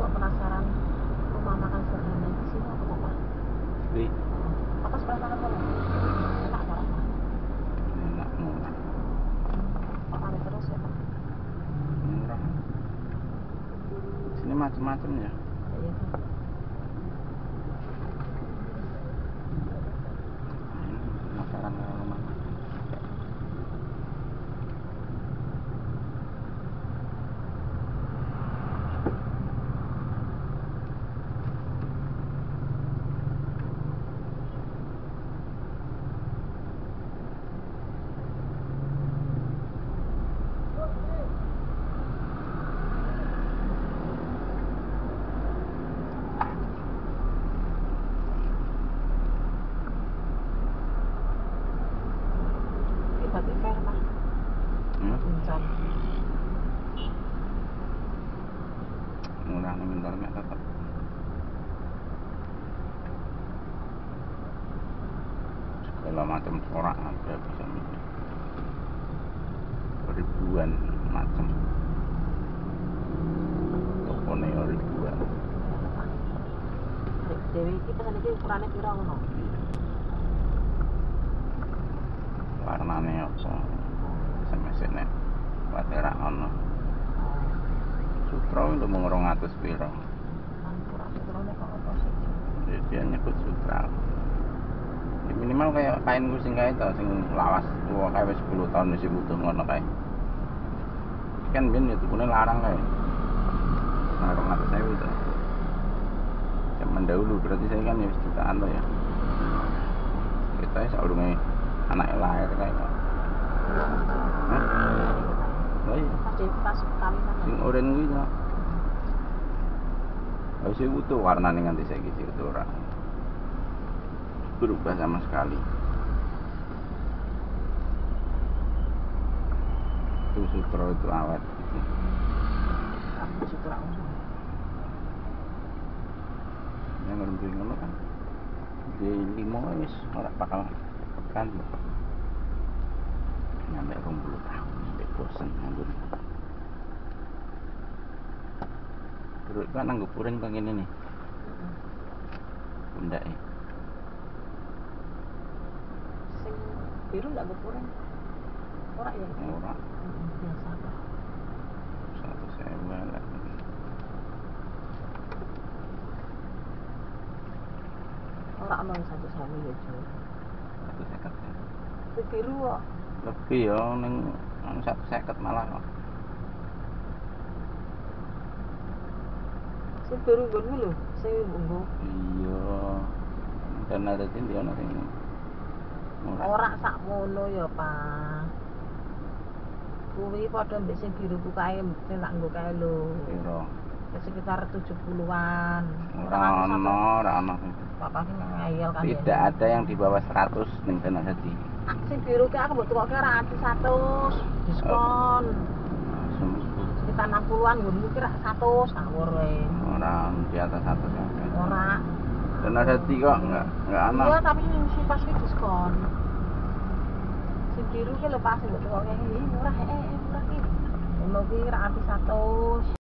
kok penasaran rumah makan sederhana di sini apa? Di Apa sebelah mana kamu? Enak banget. enak murah. Makan terus ya Pak. Murah. Sini macam-macam ya. Iya kan. Penasaran kalau rumah. Berarti fair Pak. Bencana. Murah nih bentar mek tetep. Segala macam corak ada bisa milih. Ribuan macam. Tokone ribuan. Dewi iki pesan iki ukurane pira ngono? Warnane apa? Semesene watera ono. Sutra itu mau 200 piro. Ampura sutrane kok apa sih? Jadi dia nyebut sutra. Ya, minimal kayak kain kucing kae to sing lawas tua kae wis 10 tahun wis butuh ngono kae. Kan ben ya tukune larang kae. Nah, 200.000 to. Zaman dahulu berarti saya kan ya wis jutaan to ya. Kita saurunge anake lahir kae kok. Hah? Oh iya. Pas kawinan. Sing oren kuwi to. Wis utuh warnane nganti saiki sih utuh ora. Berubah sama sekali. Itu sutro itu awet. Aku sutra ngono. Yang ngerti ngono kan. Di 5 wis ora bakal tekan. Nyampe 20 tahun sampai bosen nganggur. Terus kan nganggo puring kang ngene nih. Bundake. Sing biru ndak berkurang. Ora ya? Ora. Biasa Pak. 100.000 lah. Ora ono 100.000 ya, Jo. 150. Sing biru kok. Lebih ya ning 150 malah kok. Sing biru nggonmu lho, sing nggo. Iya. Dan ada tindi ana sing murah. Ora sakmono ya, Pak. Kuwi padha mbek sing biru ku kae sing tak nggo kae lho. Piro? Sekitar 70-an. Ora ono. Bapak sing ngayal kan. Tidak ada yang di bawah 100 ning Tanah Sadi. Sing biru ki aku mbok tukoke ra ati 100 diskon. Sekitar 60-an nggonmu ki ra 100 ngawur kowe. Ora di atas 100 ya. Ora. Tanah Sadi kok enggak ana. Iya, tapi sing pas ki diskon. Sing biru ki lho pas mbok tukoke iki murah murah ki. Ngono ki ra ati 100.